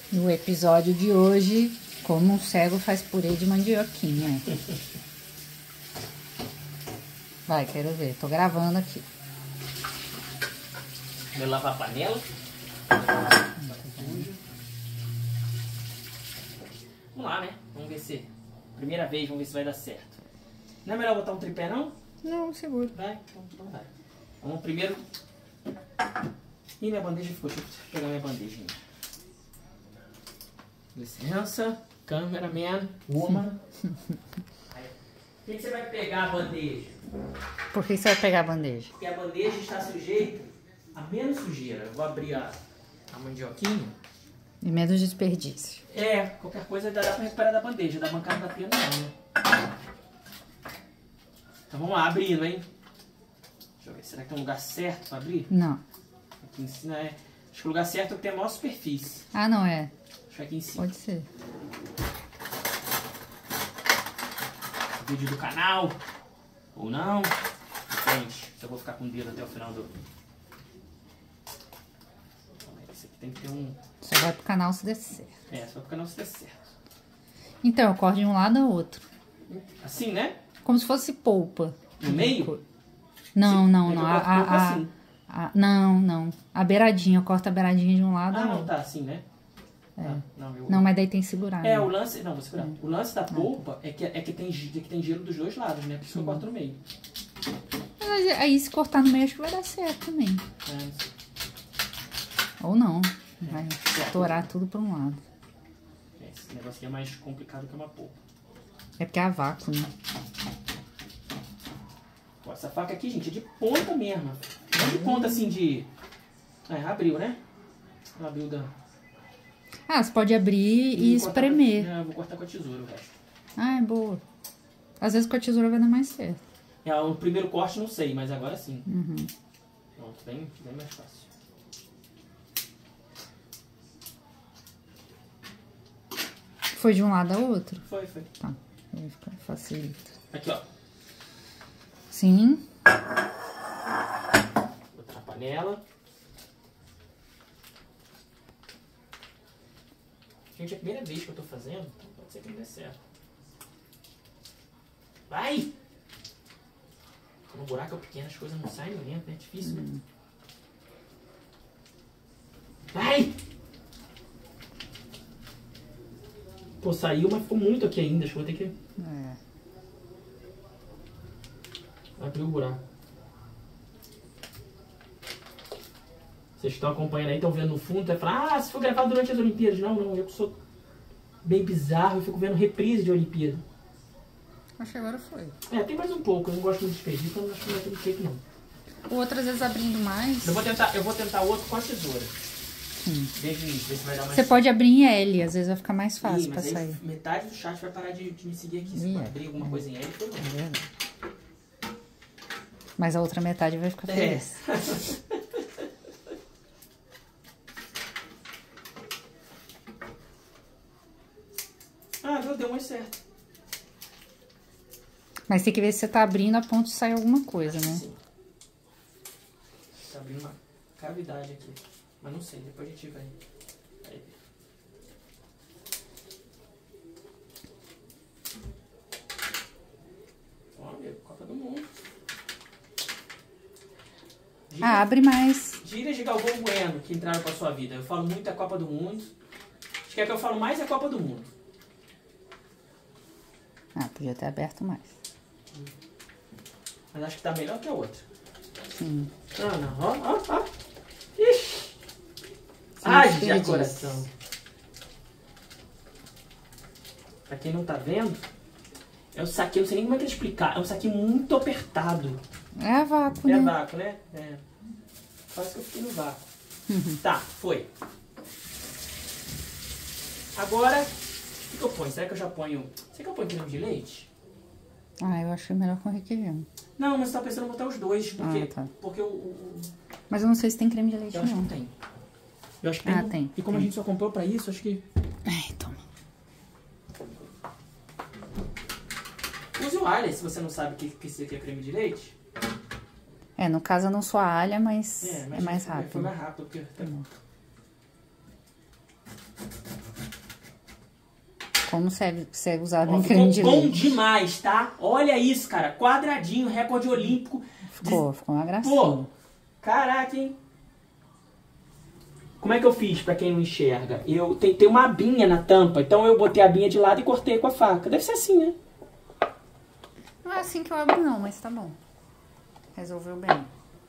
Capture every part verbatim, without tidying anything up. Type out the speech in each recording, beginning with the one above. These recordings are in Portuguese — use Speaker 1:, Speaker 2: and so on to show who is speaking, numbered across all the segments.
Speaker 1: E o episódio de hoje, como um cego faz purê de mandioquinha. Vai, quero ver. Tô gravando aqui.
Speaker 2: Vou lavar a panela. Vamos lá, né? Vamos ver se... Primeira vez, vamos ver se vai dar certo. Não é melhor botar um tripé, não?
Speaker 1: Não, seguro.
Speaker 2: Vai? Então, então vai. Vamos primeiro... Ih, minha bandeja ficou. Deixa eu pegar minha bandeja. Licença. Cameraman. Woman. Por que você vai pegar a bandeja?
Speaker 1: Por que você vai pegar a bandeja?
Speaker 2: Porque a bandeja está sujeita a menos sujeira. Eu vou abrir a, a mandioquinha.
Speaker 1: E menos desperdício.
Speaker 2: É, qualquer coisa dá pra recuperar da bandeja. Da bancada da pena não, né? Então vamos lá, abrindo, hein? Deixa eu ver, será que tem um lugar certo pra abrir?
Speaker 1: Não.
Speaker 2: Aqui em cima é... Acho que o lugar certo é que tem a maior superfície.
Speaker 1: Ah, não é?
Speaker 2: Acho que aqui em cima.
Speaker 1: Pode ser.
Speaker 2: Vídeo do canal. Ou não. Gente, eu vou ficar com o dedo até o final do... Esse aqui tem que ter um...
Speaker 1: Só vai pro canal se der certo.
Speaker 2: É, só pro canal se der certo.
Speaker 1: Então, eu corto de um lado ao outro.
Speaker 2: Assim, né?
Speaker 1: Como se fosse polpa.
Speaker 2: No meio?
Speaker 1: Não,
Speaker 2: Sim.
Speaker 1: não,
Speaker 2: É que
Speaker 1: não.
Speaker 2: eu
Speaker 1: A,
Speaker 2: corto
Speaker 1: a,
Speaker 2: pouco
Speaker 1: a,
Speaker 2: assim.
Speaker 1: a- não, não. A beiradinha, eu corto a beiradinha de um lado
Speaker 2: Ah,
Speaker 1: ao
Speaker 2: não,
Speaker 1: outro.
Speaker 2: tá assim, né?
Speaker 1: É.
Speaker 2: Tá, não, eu...
Speaker 1: Não, mas daí tem que segurar.
Speaker 2: É,
Speaker 1: né?
Speaker 2: o lance... Não, vou segurar. O lance da polpa é que, é, que tem, é que tem gelo dos dois lados, né? Por isso que eu corto no meio.
Speaker 1: Mas aí se cortar no meio acho que vai dar certo também.
Speaker 2: É,
Speaker 1: Ou não. Vai estourar tudo pra um lado.
Speaker 2: esse negócio aqui é mais complicado que uma polpa.
Speaker 1: É porque é a vácuo, né?
Speaker 2: Ó, essa faca aqui, gente, é de ponta mesmo. Não de ponta assim de... É, abriu, né? Ela abriu da...
Speaker 1: Ah, você pode abrir e,
Speaker 2: cortar
Speaker 1: espremer.
Speaker 2: Com... É, eu vou cortar com a tesoura o resto.
Speaker 1: Ah, é boa. Às vezes com a tesoura vai dar mais certo.
Speaker 2: É, o primeiro corte não sei, mas agora sim.
Speaker 1: Uhum.
Speaker 2: Pronto, bem, bem mais fácil.
Speaker 1: Foi de um lado ao outro?
Speaker 2: Foi, foi.
Speaker 1: Tá. Aí fica facilita.
Speaker 2: Aqui, ó.
Speaker 1: Sim.
Speaker 2: Botar na panela. Gente, é a primeira vez que eu tô fazendo, então pode ser que não dê certo. Vai! Quando o buraco é pequeno, as coisas não saem lento, né? É difícil, né?
Speaker 1: Hum.
Speaker 2: Vai! Pô, saiu, mas ficou muito aqui ainda. Acho que vou ter que
Speaker 1: É.
Speaker 2: abrir o buraco. Vocês estão acompanhando aí, estão vendo no fundo, vai falar, ah, se for gravado durante as Olimpíadas. Não, não, eu que sou bem bizarro, eu fico vendo reprise de Olimpíada.
Speaker 1: Acho que agora foi.
Speaker 2: É, tem mais um pouco, eu não gosto muito de despedir, então não acho que não vai ter jeito não.
Speaker 1: Outras vezes abrindo mais.
Speaker 2: Eu vou tentar, eu vou tentar outro com a tesoura.
Speaker 1: Sim.
Speaker 2: Desde o início, ver se vai dar mais
Speaker 1: Você pode abrir em L, às vezes vai ficar mais fácil
Speaker 2: Ih,
Speaker 1: pra
Speaker 2: mas aí
Speaker 1: sair.
Speaker 2: metade do chat vai parar de, de me seguir aqui. Se
Speaker 1: Ih,
Speaker 2: eu
Speaker 1: é.
Speaker 2: abrir alguma
Speaker 1: É.
Speaker 2: coisa em L, foi bom.
Speaker 1: É verdade. Mas a outra metade vai ficar
Speaker 2: É.
Speaker 1: feliz.
Speaker 2: Ah, deu, deu mais certo.
Speaker 1: Mas tem que ver se você tá abrindo a ponto de sair alguma coisa, né?
Speaker 2: Sim. Tá abrindo uma cavidade aqui. Mas não sei, depois a gente vai, vai ver. Ó, amigo, Copa do Mundo. Gira,
Speaker 1: Ah, abre mais.
Speaker 2: Gírias de Galvão Bueno que entraram pra sua vida. Eu falo muito da Copa do Mundo. Acho que é que eu falo mais é a Copa do Mundo.
Speaker 1: Ah, podia ter aberto mais.
Speaker 2: Mas acho que tá melhor que a outra.
Speaker 1: Sim.
Speaker 2: Ah, não. Ó, ó, ó. Ixi. Ai, de
Speaker 1: desperdício.
Speaker 2: coração. Pra quem não tá vendo, é um saquinho, não sei nem como é que explicar. É um saquinho muito apertado.
Speaker 1: É a vácuo,
Speaker 2: É
Speaker 1: né?
Speaker 2: vácuo, né? É. Quase que eu fiquei no vácuo.
Speaker 1: Uhum.
Speaker 2: Tá, foi. Agora, o que, que eu ponho? Será que eu já ponho... Será que eu ponho creme de leite?
Speaker 1: Ah, eu achei melhor com requeijão.
Speaker 2: Não, mas eu tava pensando em botar os dois. Porque,
Speaker 1: Ah, tá.
Speaker 2: porque o... o-
Speaker 1: Mas eu não sei se tem creme de leite,
Speaker 2: Eu acho que
Speaker 1: não.
Speaker 2: não tem. Eu acho que tem.
Speaker 1: Ah, tem,
Speaker 2: E como
Speaker 1: tem.
Speaker 2: a gente só comprou pra isso, acho que...
Speaker 1: Ai, toma.
Speaker 2: Use o alho, se você não sabe que, que isso aqui é creme de leite.
Speaker 1: É, no caso eu não sou a alha, mas é,
Speaker 2: mas
Speaker 1: mais
Speaker 2: foi-
Speaker 1: rápido.
Speaker 2: Foi mais rápido, porque...
Speaker 1: Hum. como serve, serve usado
Speaker 2: Ó,
Speaker 1: em
Speaker 2: ficou
Speaker 1: creme de
Speaker 2: bom
Speaker 1: leite.
Speaker 2: demais, tá? Olha isso, cara. Quadradinho, recorde olímpico.
Speaker 1: Ficou, ficou uma gracinha.
Speaker 2: Pô, caraca, hein? Como é que eu fiz, pra quem não enxerga? Eu tem, tem uma abinha na tampa, então eu botei a abinha de lado e cortei com a faca. Deve ser assim, né?
Speaker 1: Não é assim que eu abro não, mas tá bom. Resolveu bem.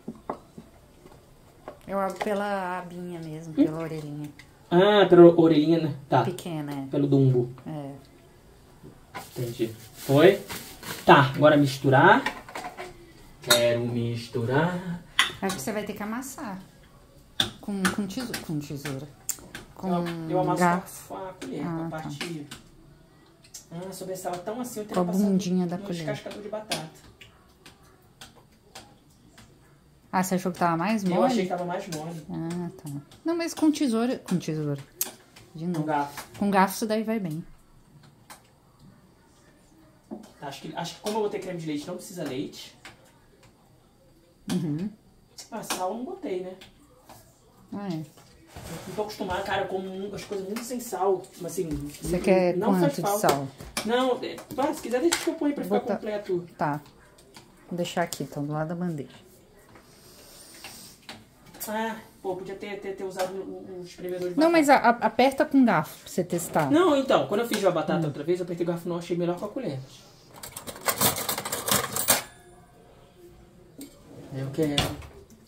Speaker 1: Eu abro pela abinha mesmo, hum? Pela orelhinha.
Speaker 2: Ah, pela orelhinha, né? Tá.
Speaker 1: Pequena, é.
Speaker 2: Pelo dumbo.
Speaker 1: É.
Speaker 2: Entendi. Foi? Tá, agora misturar. Quero misturar.
Speaker 1: Acho que você vai ter que amassar. Com, com, tesoura, com tesoura. Com
Speaker 2: eu, eu amasso
Speaker 1: garfo.
Speaker 2: com a colher,
Speaker 1: ah,
Speaker 2: com a
Speaker 1: tá.
Speaker 2: parte... Ah, sobressala tão assim, eu
Speaker 1: com
Speaker 2: teria
Speaker 1: a bundinha da
Speaker 2: no
Speaker 1: colher.
Speaker 2: descascador de batata.
Speaker 1: Ah, você achou que tava mais mole?
Speaker 2: Eu achei que tava mais mole.
Speaker 1: Ah, tá. Não, mas com tesoura... Com tesoura. De novo.
Speaker 2: Com garfo.
Speaker 1: Com garfo isso daí vai bem.
Speaker 2: Tá, acho, que, acho que como eu botei creme de leite, não precisa leite.
Speaker 1: Uhum.
Speaker 2: Ah, sal eu não botei, né?
Speaker 1: Ah, é.
Speaker 2: Eu não tô acostumado, cara, eu como as coisas muito sem sal. Assim,
Speaker 1: Você
Speaker 2: não,
Speaker 1: quer
Speaker 2: não
Speaker 1: quanto
Speaker 2: faz
Speaker 1: de
Speaker 2: falta.
Speaker 1: sal?
Speaker 2: Não, é, ah, se quiser deixa que eu ponho pra ficar
Speaker 1: Botar...
Speaker 2: completo.
Speaker 1: Tá. Vou deixar aqui, então, do lado da bandeja.
Speaker 2: Ah, pô, podia ter, ter, ter usado o, o espremedor de batata.
Speaker 1: Não, mas a, a, aperta com garfo pra você testar.
Speaker 2: Não, então, quando eu fiz a batata hum. outra vez, eu apertei o garfo, não achei melhor com a colher. Eu quero.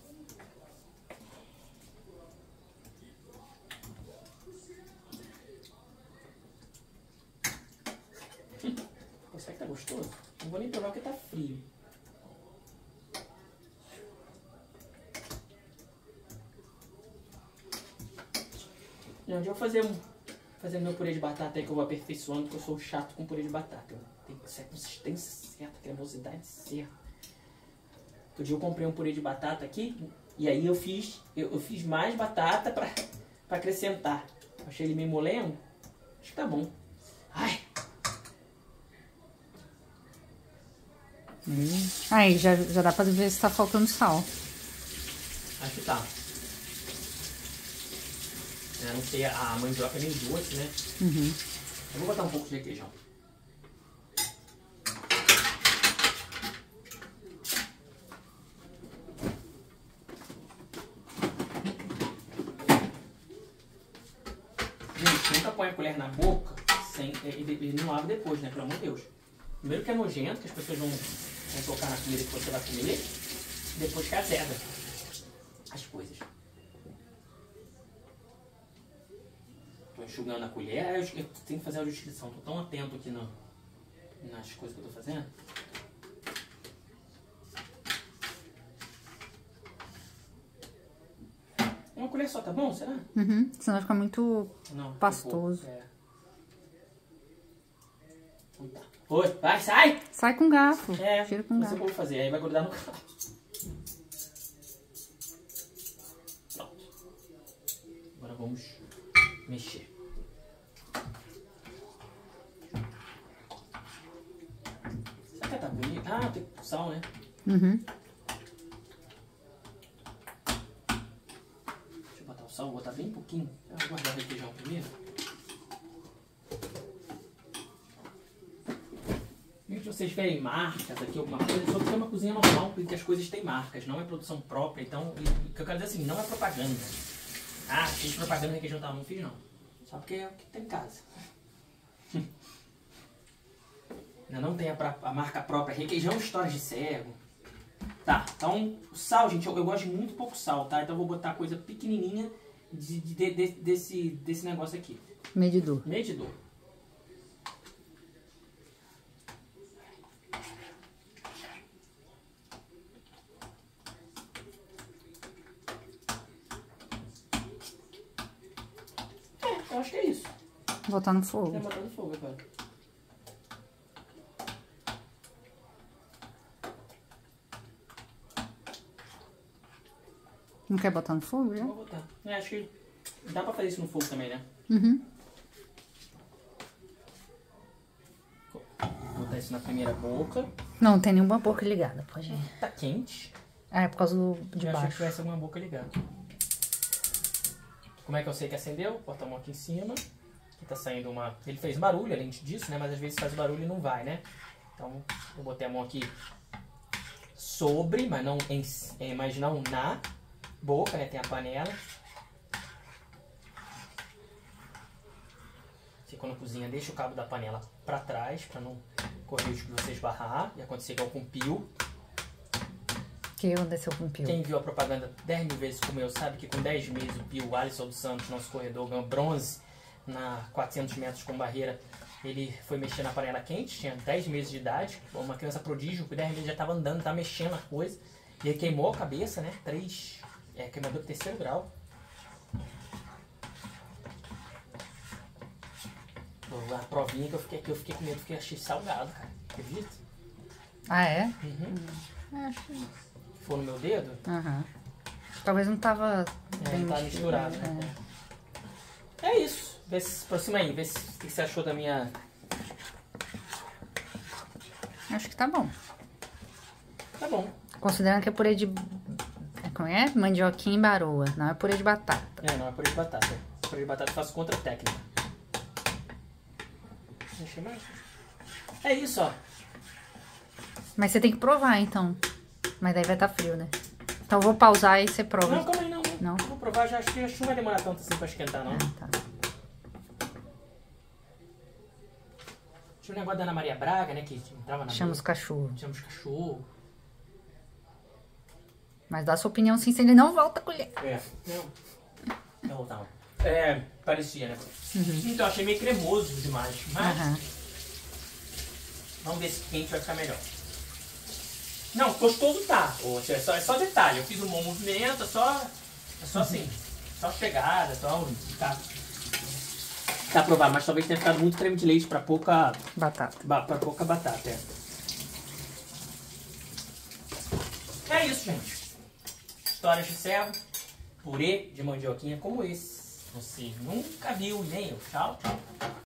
Speaker 2: Pô, será que tá gostoso? Não vou nem provar porque tá frio. Não, eu vou fazer, um, fazer meu purê de batata aí que eu vou aperfeiçoando, porque eu sou chato com purê de batata. Tem que ser a consistência certa, a cremosidade certa. Outro dia eu comprei um purê de batata aqui, e aí eu fiz, eu, eu fiz mais batata pra, pra acrescentar. Achei ele meio molengo, acho que tá bom. Ai!
Speaker 1: Hum. Aí, já, já dá pra ver se tá faltando sal.
Speaker 2: Acho que tá. Eu não sei, a mandioca é meio doce, né?
Speaker 1: Uhum.
Speaker 2: Eu vou botar um pouco de requeijão. Gente, nunca põe a colher na boca sem, e, e não abre depois, né? Pelo amor de Deus. Primeiro que é nojento, que as pessoas vão, vão tocar na comida que você vai comer. Depois que azeda as coisas. Tô enxugando a colher. Eu, eu tenho que fazer a descrição. Tô tão atento aqui no, nas coisas que eu tô fazendo. Uma colher só, tá bom? Será?
Speaker 1: Uhum. Senão vai ficar muito
Speaker 2: Não,
Speaker 1: pastoso.
Speaker 2: É. Então tá. Oi, vai, sai!
Speaker 1: Sai com garfo.
Speaker 2: É,
Speaker 1: Tira com
Speaker 2: não sei o
Speaker 1: garfo.
Speaker 2: que eu vou fazer. Aí vai grudar no carro. Pronto. Agora vamos mexer. Será que tá bonito? Ah, tem sal, né?
Speaker 1: Uhum.
Speaker 2: Deixa eu botar o sal, vou botar bem pouquinho. Eu vou guardar o requeijão primeiro. Se vocês verem marcas aqui, alguma coisa, só porque é uma cozinha normal, porque as coisas têm marcas, não é produção própria, então, o que eu quero dizer assim, não é propaganda. Ah, fiz propaganda no requeijão, tá? Não fiz não. Só porque é o que tem em casa. Ainda não tem a, a marca própria, requeijão Histórias de Cego. Tá, então, o sal, gente, eu, eu gosto de muito pouco sal, tá? Então eu vou botar coisa pequenininha de, de, de, desse, desse negócio aqui.
Speaker 1: Medidor.
Speaker 2: Medidor. Eu acho que é isso.
Speaker 1: Botar no fogo.
Speaker 2: Vai botar no fogo agora.
Speaker 1: Não quer botar no fogo já?
Speaker 2: Vou botar. É, acho que dá pra fazer isso no fogo também, né?
Speaker 1: Uhum.
Speaker 2: Vou botar isso na primeira boca.
Speaker 1: Não, não tem nenhuma boca ligada, pode ir.
Speaker 2: Tá quente.
Speaker 1: Ah, é por causa do, de
Speaker 2: Eu achei que
Speaker 1: baixo.
Speaker 2: tivesse alguma boca ligada. Como é que eu sei que acendeu? Bota a mão aqui em cima. Aqui tá saindo uma... Ele fez barulho além disso, né? Mas às vezes faz barulho e não vai, né? Então eu botei a mão aqui sobre, mas não em, é, mas não na boca, né? Tem a panela. Você quando cozinha deixa o cabo da panela pra trás, pra não correr o risco de você esbarrar e acontecer igual com o pio.
Speaker 1: Que aconteceu com o pio?
Speaker 2: Quem viu a propaganda dez mil vezes como eu sabe que com dez meses o pio, o Alisson dos Santos, nosso corredor, ganhou bronze na quatrocentos metros com barreira. Ele foi mexer na panela quente, tinha dez meses de idade, uma criança prodígio, com dez meses já estava andando, estava mexendo na coisa. E ele queimou a cabeça, né? Três, é, queimador de terceiro grau. A provinha que eu fiquei aqui, eu fiquei com medo, porque achei salgado, cara. Acredita?
Speaker 1: Ah, é?
Speaker 2: Uhum.
Speaker 1: Acho que...
Speaker 2: Foi no meu dedo?
Speaker 1: Aham. Talvez não tava
Speaker 2: É,
Speaker 1: bem
Speaker 2: não tá misturado,
Speaker 1: misturado,
Speaker 2: né? É. É isso. Vê se, aproxima aí, vê se, o que você achou da minha...
Speaker 1: Acho que tá bom.
Speaker 2: Tá bom.
Speaker 1: Considerando que é purê de... Como é? Mandioquinha e baroa. Não é purê de batata.
Speaker 2: É, não é purê de batata. Purê de batata eu faço contra a técnica. Deixa mais. É isso, ó.
Speaker 1: Mas você tem que provar, então. Mas daí vai estar frio, né? Então eu vou pausar e você prova.
Speaker 2: Não, calma aí, não.
Speaker 1: Não?
Speaker 2: Vou provar, já acho que acho que não vai demorar tanto assim pra esquentar, não.
Speaker 1: Ah, tá.
Speaker 2: Tinha um negócio da Ana Maria Braga, né, que entrava na
Speaker 1: Chama os
Speaker 2: mesa.
Speaker 1: cachorros.
Speaker 2: Chama os cachorros.
Speaker 1: Mas dá a sua opinião sim, se ele não volta a colher.
Speaker 2: É, não. Não, não. É, parecia, né?
Speaker 1: Uhum.
Speaker 2: Então, achei meio cremoso demais, mas
Speaker 1: Aham.
Speaker 2: vamos ver se quente vai ficar melhor. Não, gostoso tá. Ou seja, é só, é só detalhe. Eu fiz um bom movimento, é só, é só assim, só chegada, só tá, tá aprovado. Mas talvez tenha ficado muito creme de leite pra pouca,
Speaker 1: Batata.
Speaker 2: ba, pra pouca batata, é. É isso, gente. Histórias de servo, purê de mandioquinha como esse. Você nunca viu, nem eu. Tchau, tchau.